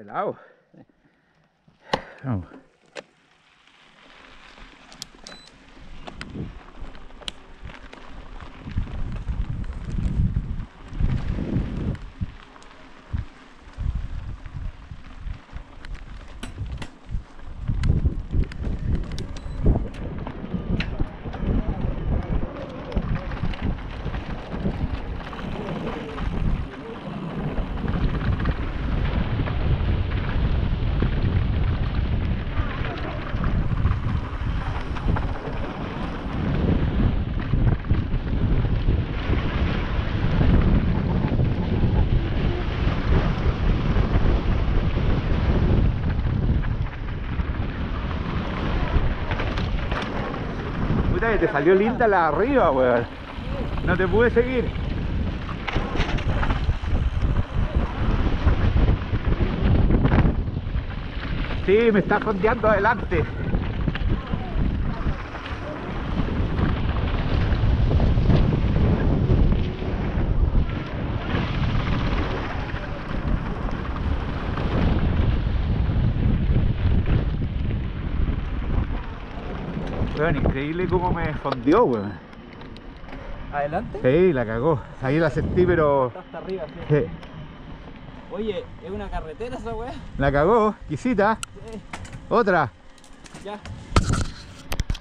helado. Vamos. Te salió linda la arriba, weón. No te pude seguir. Sí, me está fondeando adelante. Weón, increíble cómo me fondeó, weón. ¿Adelante? Sí, la cagó. Ahí la sentí, pero... Está hasta arriba, sí. Sí. Oye, ¿es una carretera esa weá? La cagó, quisita. Sí. Otra. Ya.